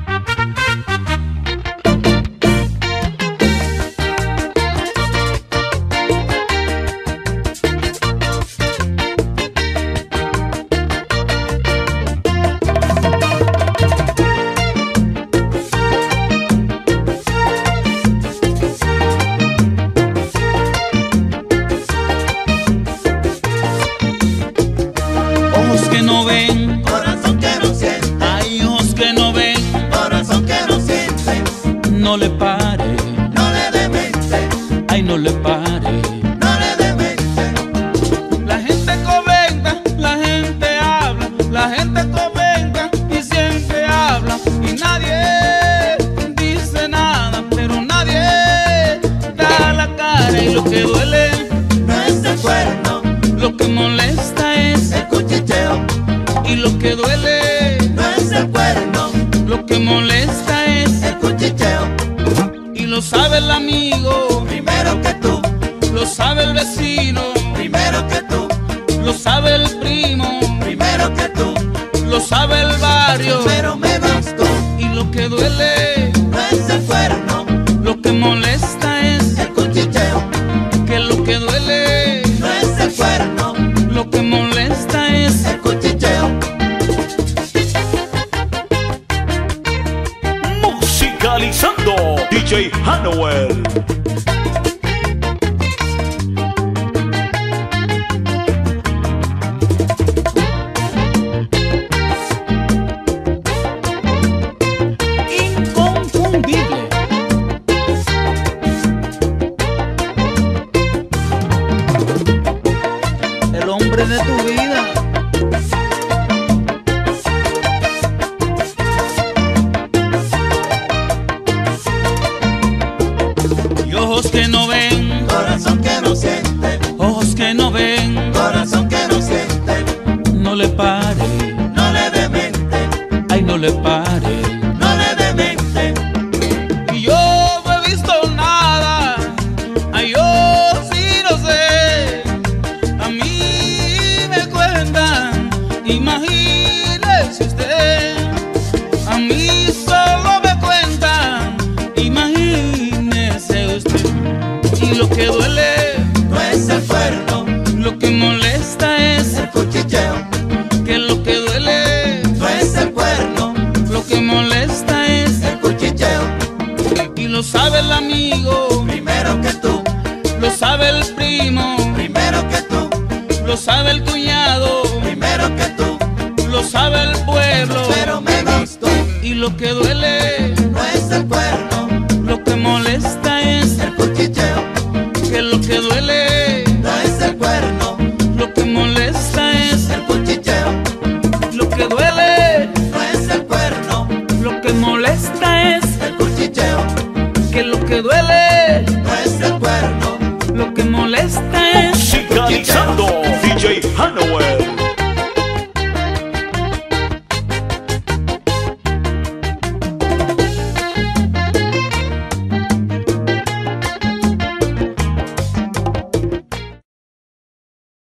Ojos que no ven, corazón que no siente, hay ojos que no ven, corazón que no siente, no le pare, no le demente, ay no le pare. no le demente. La gente comenta, la gente habla, la gente comenta y siempre habla y nadie dice nada, pero nadie da la cara y lo que duele No es el cuerno, lo que molesta es el cuchicheo. y lo que duele No es el cuerno, lo que molesta es el cuchicheo. y lo sabe el amigo, Primero que tú, lo sabe el vecino, primero que tú, lo sabe el primo, primero que tú, lo sabe el barrio pero menos tú. y lo que duele No es el cuerno, lo que molesta es el cuchicheo. que lo que duele No es el cuerno, lo que molesta es el cuchicheo. Musicalizando DJ Hanoel. inconfundible. El hombre de tu vida. Y ojos que no ven, Corazón que no siente, ojos que no ven, corazón que no siente, no le pare, no le demente, ay no le pare. no le demente. Y yo no he visto nada, ay yo sí lo sé. A mí me cuentan, imagínese usted. A mí solo me cuentan, imagínese usted. Y lo que duele, No es el cuerno, lo que molesta es el cuchicheo. que lo que duele, No es el cuerno, lo que molesta es el cuchicheo. y lo sabe el amigo, Primero que tú, lo sabe el primo, primero que tú, lo sabe el cuñado, primero que tú, lo sabe el pueblo pero menos tú. y lo que duele, No es el cuerno, lo que molesta es el cuchicheo. que lo que duele, No es el cuerno, lo que molesta es el cuchicheo. lo que duele, No es el cuerno, lo que molesta es el cuchicheo. que lo que duele, No es el cuerno, lo que molesta es Musicalizando DJ Hanoel.